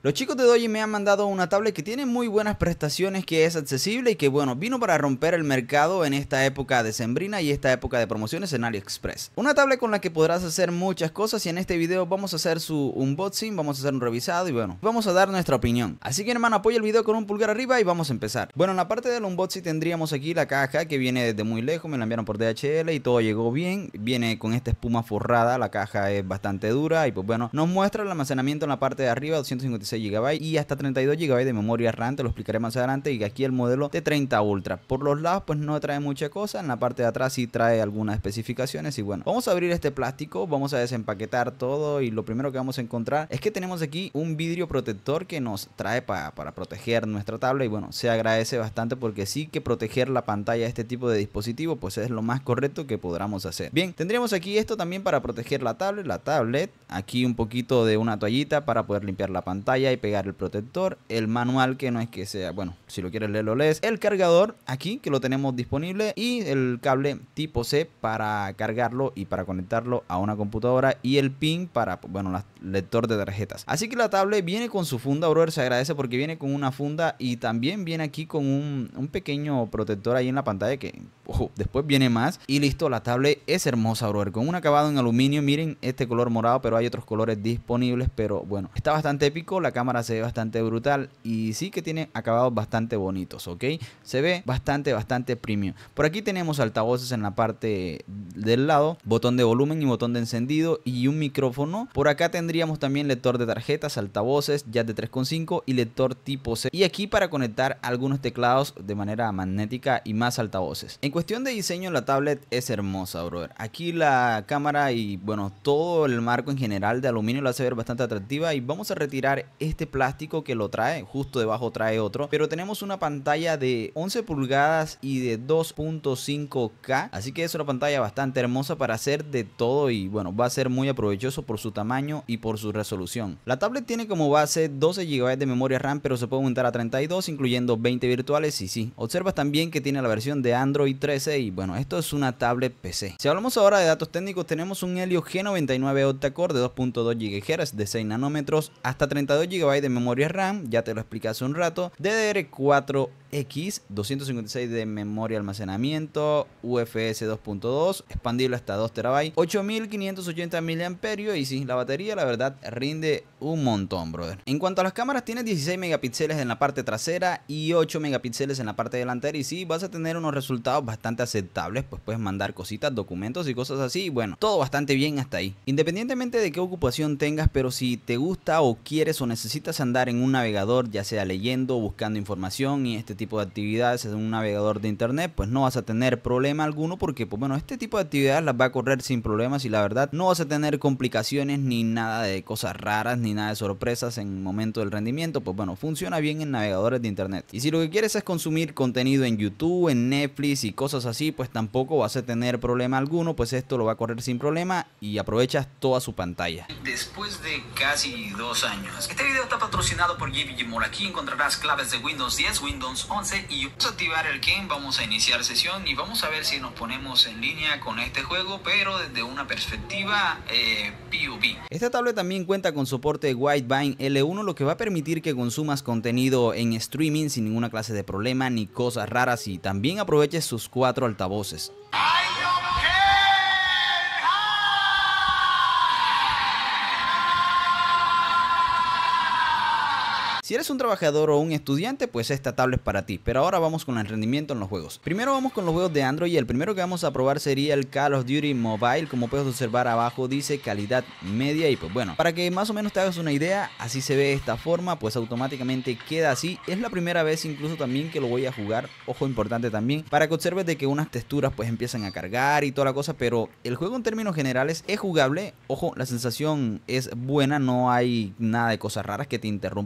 Los chicos de Doji me han mandado una tablet que tiene muy buenas prestaciones, que es accesible y que bueno, vino para romper el mercado en esta época decembrina y esta época de promociones en AliExpress. Una tablet con la que podrás hacer muchas cosas y en este video vamos a hacer su unboxing, vamos a hacer un revisado y bueno, vamos a dar nuestra opinión. Así que hermano, apoya el video con un pulgar arriba y vamos a empezar. Bueno, en la parte del unboxing tendríamos aquí la caja que viene desde muy lejos, me la enviaron por DHL y todo llegó bien. Viene con esta espuma forrada, la caja es bastante dura y pues bueno, nos muestra el almacenamiento en la parte de arriba, 256 GB y hasta 32 GB de memoria RAM, te lo explicaré más adelante. Y aquí el modelo de 30 Ultra. Por los lados pues no trae mucha cosa, en la parte de atrás sí trae algunas especificaciones. Y bueno, vamos a abrir este plástico, vamos a desempaquetar todo y lo primero que vamos a encontrar es que tenemos aquí un vidrio protector que nos trae para proteger nuestra tablet. Y bueno, se agradece bastante porque sí que proteger la pantalla de este tipo de dispositivo pues es lo más correcto que podamos hacer. Bien, tendríamos aquí esto también para proteger la tablet, aquí un poquito de una toallita para poder limpiar la pantalla y pegar el protector, el manual que no es que sea, bueno, si lo quieres leer lo lees, el cargador aquí que lo tenemos disponible y el cable tipo C para cargarlo y para conectarlo a una computadora y el pin para, bueno, lector de tarjetas. Así que la tablet viene con su funda, brother, se agradece porque viene con una funda y también viene aquí con un pequeño protector ahí en la pantalla que, ojo, después viene más y listo, la tablet es hermosa, brother, con un acabado en aluminio, miren este color morado, pero hay otros colores disponibles, pero bueno, está bastante épico, la cámara se ve bastante brutal y sí que tiene acabados bastante bonitos, ok, se ve bastante premium. Por aquí tenemos altavoces en la parte del lado, botón de volumen y botón de encendido y un micrófono. Por acá tendríamos también lector de tarjetas, altavoces, jack de 3.5 y lector tipo C, y aquí para conectar algunos teclados de manera magnética y más altavoces. En cuestión de diseño, la tablet es hermosa, brother. Aquí la cámara y bueno, todo el marco en general de aluminio lo hace ver bastante atractiva y vamos a retirar este plástico que lo trae, justo debajo trae otro, pero tenemos una pantalla de 11 pulgadas y de 2.5K, así que es una pantalla bastante hermosa para hacer de todo y bueno, va a ser muy aprovechoso por su tamaño y por su resolución. La tablet tiene como base 12 GB de memoria RAM, pero se puede aumentar a 32, incluyendo 20 virtuales y sí, observas también que tiene la versión de Android 13 y bueno, esto es una tablet PC. Si hablamos ahora de datos técnicos, tenemos un Helio G99 octa-core de 2.2 GHz de 6 nanómetros, hasta 32 GB de memoria RAM, ya te lo expliqué hace un rato, DDR4X, 256 de memoria almacenamiento, UFS 2.2, expandible hasta 2 TB, 8580 mAh y sí, la batería la verdad rinde un montón, brother. En cuanto a las cámaras, tiene 16 megapíxeles en la parte trasera y 8 megapíxeles en la parte delantera y sí, vas a tener unos resultados bastante aceptables, pues puedes mandar cositas, documentos y cosas así, y bueno, todo bastante bien hasta ahí. Independientemente de qué ocupación tengas, pero si te gusta o quieres o necesitas andar en un navegador, ya sea leyendo, buscando información y este tipo de actividades en un navegador de internet, pues no vas a tener problema alguno porque pues bueno, este tipo de actividades las va a correr sin problemas y la verdad no vas a tener complicaciones ni nada de cosas raras ni nada de sorpresas en el momento del rendimiento, pues bueno, funciona bien en navegadores de internet. Y si lo que quieres es consumir contenido en YouTube, en Netflix y cosas así, pues tampoco vas a tener problema alguno, pues esto lo va a correr sin problema y aprovechas toda su pantalla. Después de casi 2 años, este video está patrocinado por JBG Mall. Aquí encontrarás claves de Windows 10, Windows 11 y vamos a activar el game, vamos a iniciar sesión y vamos a ver si nos ponemos en línea con este juego, pero desde una perspectiva POV. Esta tablet también cuenta con soporte Widevine L1, lo que va a permitir que consumas contenido en streaming sin ninguna clase de problema ni cosas raras y también aproveches sus 4 altavoces. Si eres un trabajador o un estudiante, pues esta tablet es para ti. Pero ahora vamos con el rendimiento en los juegos. Primero vamos con los juegos de Android y el primero que vamos a probar sería el Call of Duty Mobile. Como puedes observar abajo dice calidad media y pues bueno, para que más o menos te hagas una idea, así se ve de esta forma, pues automáticamente queda así. Es la primera vez incluso también que lo voy a jugar, ojo importante también, para que observes de que unas texturas pues empiezan a cargar y toda la cosa, pero el juego en términos generales es jugable. Ojo, la sensación es buena, no hay nada de cosas raras que te interrumpa el gameplay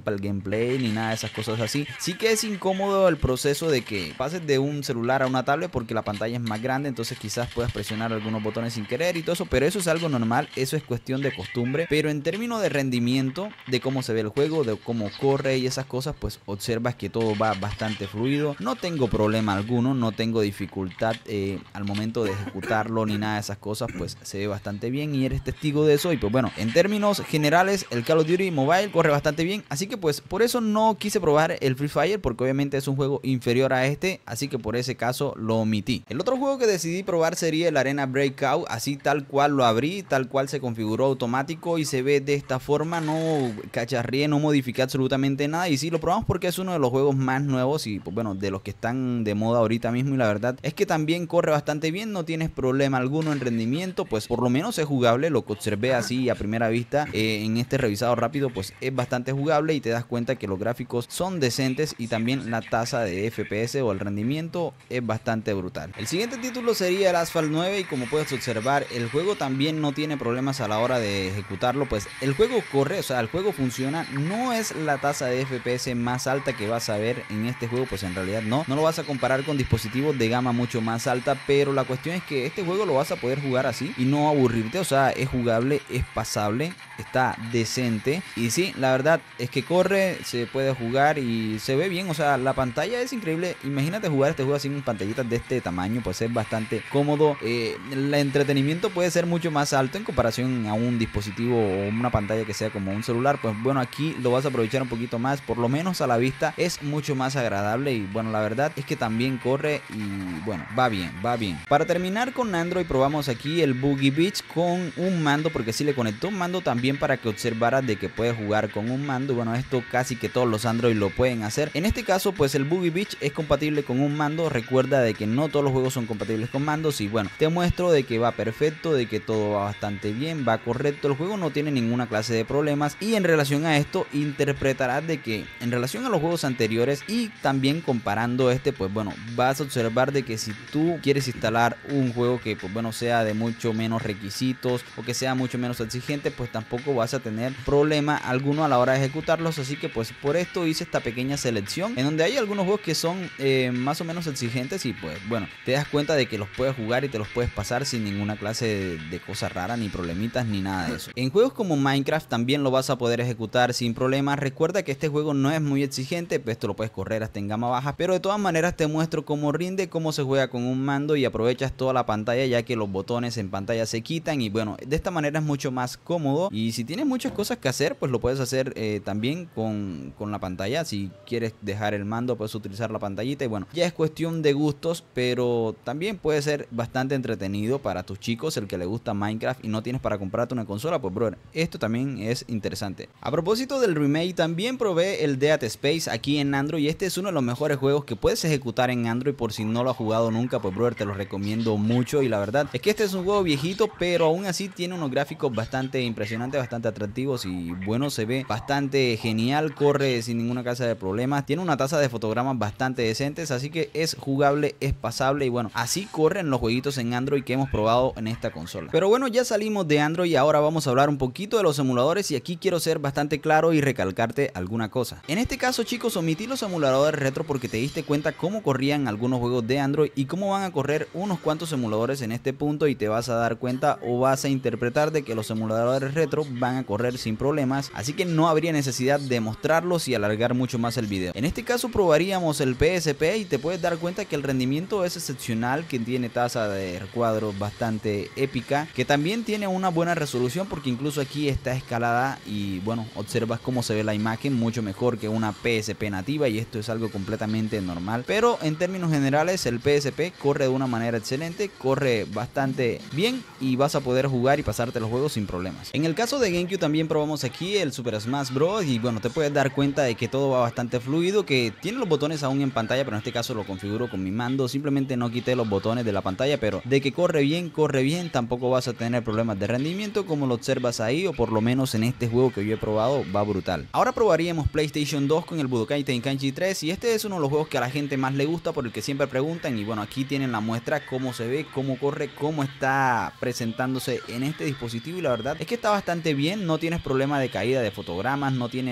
Play ni nada de esas cosas así. Sí que es incómodo el proceso de que pases de un celular a una tablet porque la pantalla es más grande, entonces quizás puedas presionar algunos botones sin querer y todo eso, pero eso es algo normal, eso es cuestión de costumbre. Pero en términos de rendimiento, de cómo se ve el juego, de cómo corre y esas cosas, pues observas que todo va bastante fluido. No tengo problema alguno, no tengo dificultad al momento de ejecutarlo ni nada de esas cosas, pues se ve bastante bien y eres testigo de eso. Y pues bueno, en términos generales el Call of Duty Mobile corre bastante bien, así que pues por eso no quise probar el Free Fire, porque obviamente es un juego inferior a este, así que por ese caso lo omití. El otro juego que decidí probar sería el Arena Breakout, así tal cual lo abrí, tal cual se configuró automático y se ve de esta forma, no cacharrié, no modifiqué absolutamente nada. Y sí, lo probamos porque es uno de los juegos más nuevos y pues bueno, de los que están de moda ahorita mismo, y la verdad es que también corre bastante bien, no tienes problema alguno en rendimiento, pues por lo menos es jugable. Lo que observé así a primera vista en este revisado rápido, pues es bastante jugable y te das cuenta que los gráficos son decentes y también la tasa de FPS o el rendimiento es bastante brutal. El siguiente título sería el Asphalt 9 y como puedes observar, el juego también no tiene problemas a la hora de ejecutarlo, pues el juego corre, o sea, el juego funciona. No es la tasa de FPS más alta que vas a ver en este juego, pues en realidad no lo vas a comparar con dispositivos de gama mucho más alta, pero la cuestión es que este juego lo vas a poder jugar así y no aburrirte, o sea, es jugable, es pasable, está decente y sí, la verdad es que corre, se puede jugar y se ve bien, o sea, la pantalla es increíble. Imagínate jugar este juego así en pantallitas de este tamaño, pues es bastante cómodo. El entretenimiento puede ser mucho más alto en comparación a un dispositivo o una pantalla que sea como un celular, pues bueno, aquí lo vas a aprovechar un poquito más, por lo menos a la vista es mucho más agradable y bueno, la verdad es que también corre y bueno, va bien, va bien. Para terminar con Android, probamos aquí el Boogie Beach con un mando, porque sí le conectó un mando también para que observaras de que puedes jugar con un mando. Bueno, esto casi que todos los Android lo pueden hacer. En este caso, pues el Boogie Beach es compatible con un mando. Recuerda de que no todos los juegos son compatibles con mandos y bueno, te muestro de que va perfecto, de que todo va bastante bien, va correcto, el juego no tiene ninguna clase de problemas. Y en relación a esto, interpretarás de que en relación a los juegos anteriores y también comparando este, pues bueno, vas a observar de que si tú quieres instalar un juego que pues bueno, sea de mucho menos requisitos o que sea mucho menos exigente, pues tampoco vas a tener problema alguno a la hora de ejecutarlos. Así que pues por esto hice esta pequeña selección en donde hay algunos juegos que son más o menos exigentes y pues bueno, te das cuenta de que los puedes jugar y te los puedes pasar sin ninguna clase de cosa rara, ni problemitas, ni nada de eso. En juegos como Minecraft también lo vas a poder ejecutar sin problemas. Recuerda que este juego no es muy exigente, pues esto lo puedes correr hasta en gama baja, pero de todas maneras te muestro cómo rinde, cómo se juega con un mando y aprovechas toda la pantalla, ya que los botones en pantalla se quitan y bueno, de esta manera es mucho más cómodo. Y si tienes muchas cosas que hacer, pues lo puedes hacer también con la pantalla. Si quieres dejar el mando, puedes utilizar la pantallita y bueno, ya es cuestión de gustos, pero también puede ser bastante entretenido para tus chicos, el que le gusta Minecraft y no tienes para comprarte una consola, pues brother, esto también es interesante. A propósito del remake, también probé el Dead Space aquí en Android y este es uno de los mejores juegos que puedes ejecutar en Android. Por si no lo has jugado nunca, pues brother, te lo recomiendo mucho y la verdad es que este es un juego viejito, pero aún así tiene unos gráficos bastante impresionantes, bastante atractivos y bueno, se ve bastante genial, corre sin ninguna clase de problemas, tiene una tasa de fotogramas bastante decentes, así que es jugable, es pasable y bueno, así corren los jueguitos en Android que hemos probado en esta consola. Pero bueno, ya salimos de Android y ahora vamos a hablar un poquito de los emuladores y aquí quiero ser bastante claro y recalcarte alguna cosa. En este caso, chicos, omití los emuladores retro porque te diste cuenta cómo corrían algunos juegos de Android y cómo van a correr unos cuantos emuladores en este punto y te vas a dar cuenta o vas a interpretar de que los emuladores retro van a correr sin problemas, así que no habría necesidad de mostrarlos y alargar mucho más el video. En este caso probaríamos el PSP y te puedes dar cuenta que el rendimiento es excepcional, que tiene tasa de recuadros bastante épica, que también tiene una buena resolución porque incluso aquí está escalada y bueno, observas cómo se ve la imagen mucho mejor que una PSP nativa y esto es algo completamente normal, pero en términos generales el PSP corre de una manera excelente, corre bastante bien y vas a poder jugar y pasarte los juegos sin problemas. En el caso de GameCube también probamos aquí el Super Smash Bros y bueno, te puedes dar cuenta de que todo va bastante fluido, que tiene los botones aún en pantalla, pero en este caso lo configuro con mi mando, simplemente no quité los botones de la pantalla, pero de que corre bien, tampoco vas a tener problemas de rendimiento como lo observas ahí, o por lo menos en este juego que yo he probado va brutal. Ahora probaríamos PlayStation 2 con el Budokai Tenkaichi 3 y este es uno de los juegos que a la gente más le gusta, por el que siempre preguntan y bueno, aquí tienen la muestra, cómo se ve, cómo corre, cómo está presentándose en este dispositivo y la verdad es que está bastante bien, no tienes problema de caída de fotogramas, no tienes errores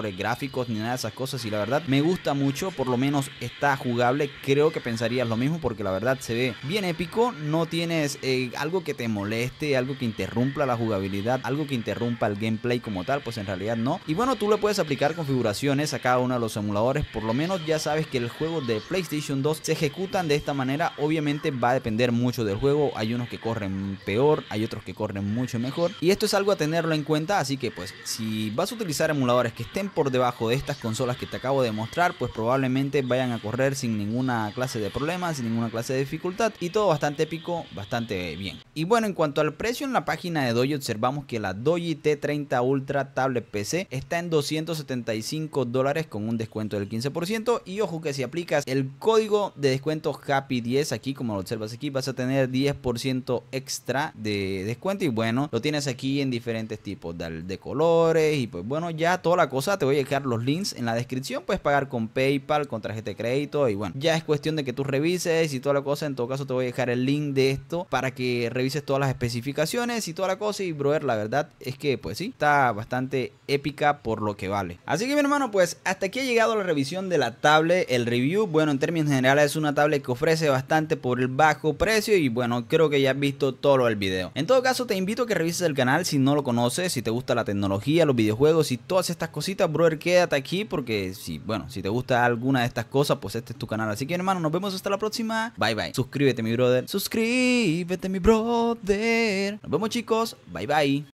mejores gráficos ni nada de esas cosas, y la verdad me gusta mucho, por lo menos está jugable. Creo que pensarías lo mismo porque la verdad se ve bien épico, no tienes algo que te moleste, algo que interrumpa la jugabilidad, algo que interrumpa el gameplay como tal, pues en realidad no. Y bueno, tú le puedes aplicar configuraciones a cada uno de los emuladores, por lo menos ya sabes que el juego de PlayStation 2 se ejecutan de esta manera. Obviamente va a depender mucho del juego, hay unos que corren peor, hay otros que corren mucho mejor, y esto es algo a tenerlo en cuenta. Así que pues si vas a utilizar emuladores que estén por debajo de estas consolas que te acabo de mostrar, pues probablemente vayan a correr sin ninguna clase de problema, sin ninguna clase de dificultad, y todo bastante épico, bastante bien. Y bueno, en cuanto al precio, en la página de Doji observamos que la Doji T30 Ultra Tablet PC está en $275 con un descuento del 15%, y ojo que si aplicas el código de descuento Happy10 aquí, como lo observas aquí, vas a tener 10% extra de descuento. Y bueno, lo tienes aquí en diferentes tipos de colores, y pues bueno, ya toda la cosa. Te voy a dejar los links en la descripción, puedes pagar con PayPal, con tarjeta de crédito, y bueno, ya es cuestión de que tú revises y toda la cosa. En todo caso te voy a dejar el link de esto para que revises todas las especificaciones y toda la cosa. Y brother, la verdad es que pues sí, está bastante épica por lo que vale. Así que mi hermano, pues hasta aquí ha llegado la revisión de la tablet, el review. Bueno, en términos generales es una tablet que ofrece bastante por el bajo precio, y bueno, creo que ya has visto todo lo del video. En todo caso te invito a que revises el canal si no lo conoces, si te gusta la tecnología, los videojuegos y todas estas cositas, brother, quédate aquí porque si te gusta alguna de estas cosas, pues este es tu canal. Así que hermano, nos vemos hasta la próxima. Bye bye. Suscríbete mi brother. Suscríbete mi brother. Nos vemos chicos. Bye bye.